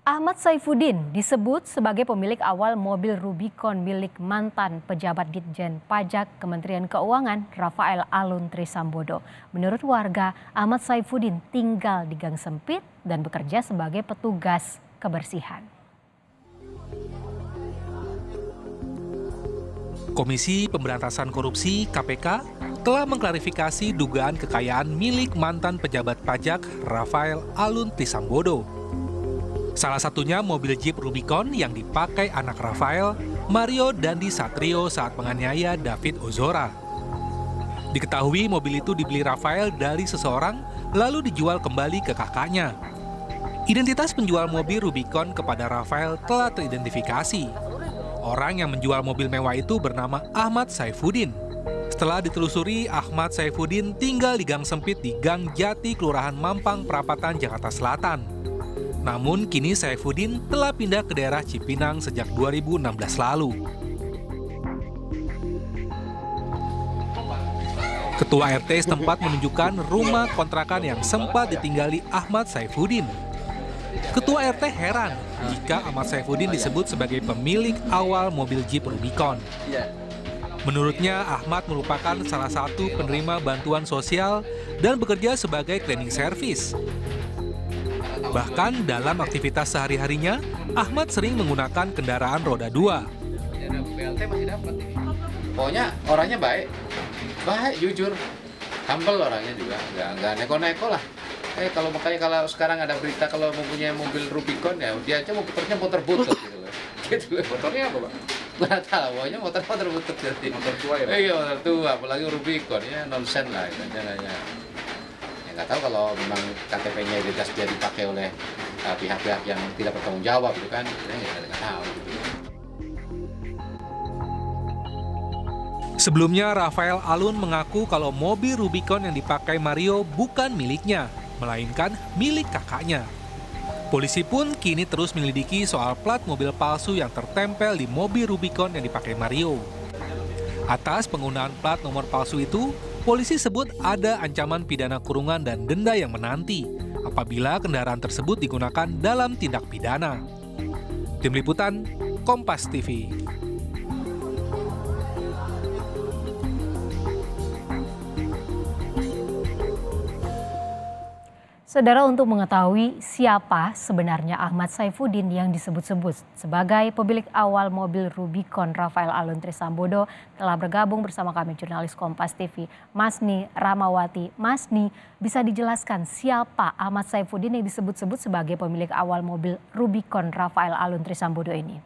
Ahmad Saifuddin disebut sebagai pemilik awal mobil Rubicon milik mantan pejabat Ditjen Pajak Kementerian Keuangan Rafael Alun Trisambodo. Menurut warga, Ahmad Saifuddin tinggal di gang sempit dan bekerja sebagai petugas kebersihan. Komisi Pemberantasan Korupsi (KPK) telah mengklarifikasi dugaan kekayaan milik mantan pejabat pajak Rafael Alun Trisambodo. Salah satunya mobil Jeep Rubicon yang dipakai anak Rafael, Mario Dandi Satrio saat menganiaya David Ozora. Diketahui mobil itu dibeli Rafael dari seseorang lalu dijual kembali ke kakaknya. Identitas penjual mobil Rubicon kepada Rafael telah teridentifikasi. Orang yang menjual mobil mewah itu bernama Ahmad Saifuddin. Setelah ditelusuri, Ahmad Saifuddin tinggal di gang sempit di Gang Jati, Kelurahan Mampang, Perapatan, Jakarta Selatan. Namun kini Saifuddin telah pindah ke daerah Cipinang sejak 2016 lalu. Ketua RT setempat menunjukkan rumah kontrakan yang sempat ditinggali Ahmad Saifuddin. Ketua RT heran jika Ahmad Saifuddin disebut sebagai pemilik awal mobil Jeep Rubicon. Menurutnya, Ahmad merupakan salah satu penerima bantuan sosial dan bekerja sebagai cleaning service. Bahkan dalam aktivitas sehari-harinya, Ahmad sering menggunakan kendaraan roda 2. BLT masih dapat. Pokoknya orangnya baik, jujur, humble orangnya juga, nggak neko-neko lah. Kalau sekarang ada berita kalau mempunyai mobil Rubicon ya dia aja motornya motor butut gitu loh. Gitu loh. Motornya apa, Pak? Nggak tahu, pokoknya motor butut jadi. Motor tua ya, Pak? Iya, motor tua, apalagi Rubicon ya nonsen lah itu jangannya. Nggak tahu kalau memang KTP-nya identitas dia dipakai oleh pihak-pihak yang tidak bertanggung jawab gitu kan, kita nggak tahu. Sebelumnya, Rafael Alun mengaku kalau mobil Rubicon yang dipakai Mario bukan miliknya, melainkan milik kakaknya. Polisi pun kini terus menyelidiki soal plat mobil palsu yang tertempel di mobil Rubicon yang dipakai Mario. Atas penggunaan plat nomor palsu itu, polisi sebut ada ancaman pidana kurungan dan denda yang menanti apabila kendaraan tersebut digunakan dalam tindak pidana. Tim Liputan, Kompas TV. Saudara, untuk mengetahui siapa sebenarnya Ahmad Saifuddin yang disebut-sebut sebagai pemilik awal mobil Rubicon Rafael Alun Trisambodo, telah bergabung bersama kami jurnalis Kompas TV, Masni Ramawati. Masni, bisa dijelaskan siapa Ahmad Saifuddin yang disebut-sebut sebagai pemilik awal mobil Rubicon Rafael Alun Trisambodo ini?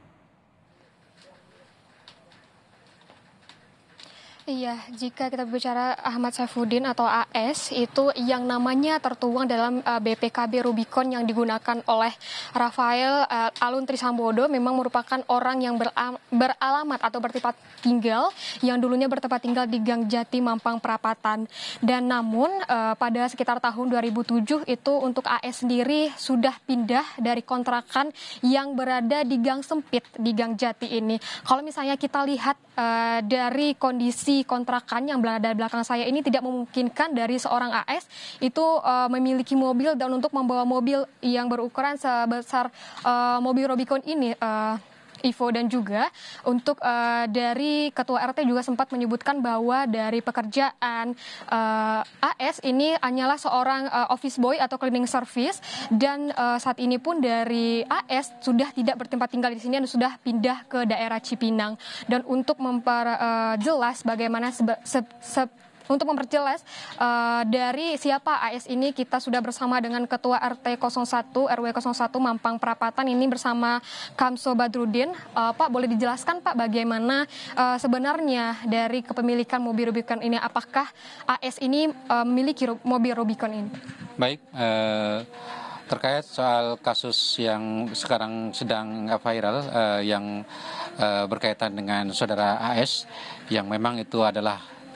Iya, jika kita berbicara Ahmad Saifuddin atau AS, itu yang namanya tertuang dalam BPKB Rubicon yang digunakan oleh Rafael Alun Trisambodo memang merupakan orang yang beralamat atau bertempat tinggal yang dulunya bertempat tinggal di Gang Jati, Mampang Perapatan. Dan namun pada sekitar tahun 2007 itu untuk AS sendiri sudah pindah dari kontrakan yang berada di gang sempit di Gang Jati ini. Kalau misalnya kita lihat dari kondisi kontrakan yang berada di belakang saya ini tidak memungkinkan dari seorang AS itu memiliki mobil dan untuk membawa mobil yang berukuran sebesar mobil Rubicon ini, Ivo, dan juga untuk dari Ketua RT juga sempat menyebutkan bahwa dari pekerjaan AS ini hanyalah seorang office boy atau cleaning service, dan saat ini pun dari AS sudah tidak bertempat tinggal di sini dan sudah pindah ke daerah Cipinang. Dan untuk memperjelas bagaimana untuk memperjelas dari siapa AS ini, kita sudah bersama dengan Ketua RT 01 RW 01 Mampang Perapatan ini bersama Kamso Badrudin. Pak, boleh dijelaskan Pak bagaimana sebenarnya dari kepemilikan mobil Rubicon ini? Apakah AS ini memiliki mobil Rubicon ini? Baik, terkait soal kasus yang sekarang sedang viral yang berkaitan dengan saudara AS yang memang itu adalah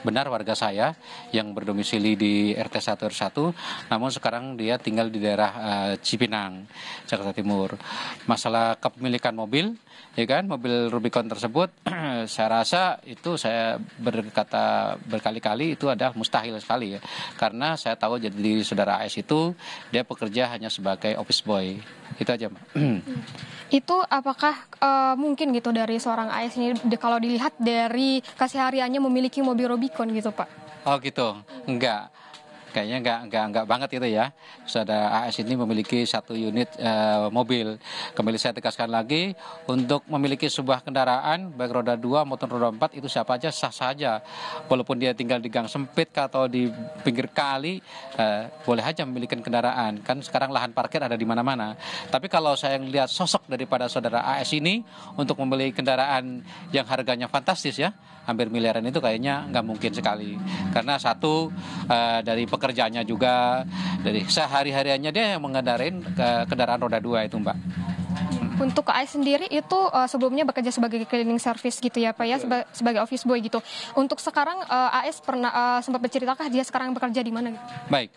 benar warga saya yang berdomisili di RT 1 R1, namun sekarang dia tinggal di daerah Cipinang, Jakarta Timur. Masalah kepemilikan mobil, ya kan, mobil Rubicon tersebut, saya rasa itu saya berkata berkali-kali itu adalah mustahil sekali ya, karena saya tahu jadi saudara AS itu dia bekerja hanya sebagai office boy, itu aja, Mbak. Itu apakah mungkin gitu dari seorang AS ini kalau dilihat dari kesehariannya memiliki mobil Rubicon gitu, Pak? Oh gitu, enggak. Kayaknya enggak banget itu ya. Saudara AS ini memiliki 1 unit mobil. Kembali saya tegaskan lagi, untuk memiliki sebuah kendaraan baik roda 2 maupun roda 4 itu siapa aja sah saja. Walaupun dia tinggal di gang sempit atau di pinggir kali, boleh aja memiliki kendaraan. Kan sekarang lahan parkir ada di mana-mana. Tapi kalau saya lihat sosok daripada saudara AS ini untuk membeli kendaraan yang harganya fantastis ya, hampir miliaran, itu kayaknya nggak mungkin sekali. Karena satu, dari pekerjaannya juga, dari sehari-hariannya dia yang mengendarain kendaraan roda 2 itu, Mbak. Untuk AS sendiri itu sebelumnya bekerja sebagai cleaning service gitu ya Pak ya, sebagai office boy gitu. Untuk sekarang AS pernah sempat berceritakan dia sekarang bekerja di mana gitu? Baik.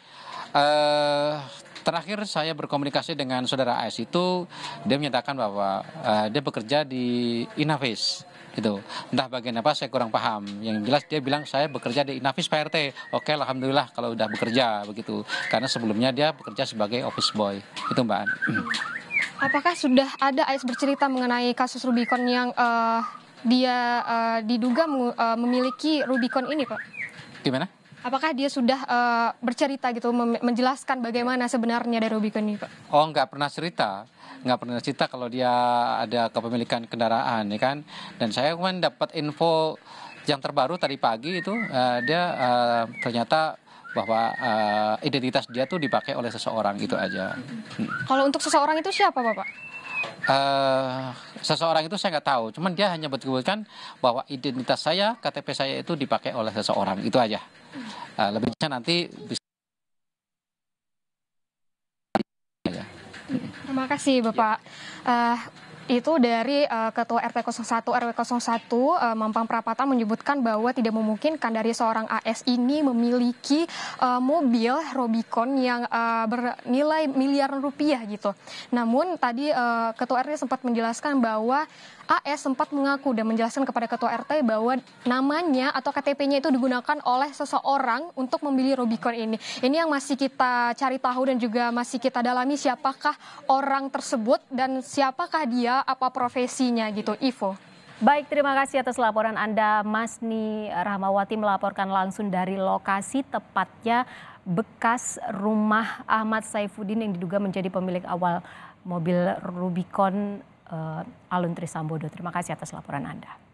Terakhir saya berkomunikasi dengan saudara AS itu, dia menyatakan bahwa dia bekerja di Inavis. Gitu. Entah bagian apa saya kurang paham. Yang jelas dia bilang saya bekerja di Inavis Pak RT. Oke, alhamdulillah kalau udah bekerja begitu. Karena sebelumnya dia bekerja sebagai office boy. Itu, Mbak. Apakah sudah ada AS bercerita mengenai kasus Rubicon yang dia diduga memiliki Rubicon ini, Pak? Gimana? Apakah dia sudah bercerita gitu, menjelaskan bagaimana sebenarnya dari Rubicon ini, Pak? Oh, nggak pernah cerita kalau dia ada kepemilikan kendaraan, ya kan. Dan saya kemarin dapat info yang terbaru tadi pagi itu, dia ternyata bahwa identitas dia tuh dipakai oleh seseorang, itu aja. Kalau untuk seseorang itu siapa, Bapak? Seseorang itu saya nggak tahu, cuman dia hanya menyebutkan bahwa identitas saya, KTP saya itu dipakai oleh seseorang, itu aja. Lebihnya nanti bisa. Terima kasih Bapak. Itu dari Ketua RT 01 RW 01 Mampang Perapatan menyebutkan bahwa tidak memungkinkan dari seorang AS ini memiliki mobil Rubicon yang bernilai miliaran rupiah gitu. Namun tadi Ketua RT sempat menjelaskan bahwa AS sempat mengaku dan menjelaskan kepada Ketua RT bahwa namanya atau KTP-nya itu digunakan oleh seseorang untuk membeli Rubicon ini. Ini yang masih kita cari tahu dan juga masih kita dalami siapakah orang tersebut dan siapakah dia, apa profesinya gitu, Ivo. Baik, terima kasih atas laporan Anda, Masni Rahmawati melaporkan langsung dari lokasi tepatnya bekas rumah Ahmad Saifuddin yang diduga menjadi pemilik awal mobil Rubicon Alun Trisambodo. Terima kasih atas laporan Anda.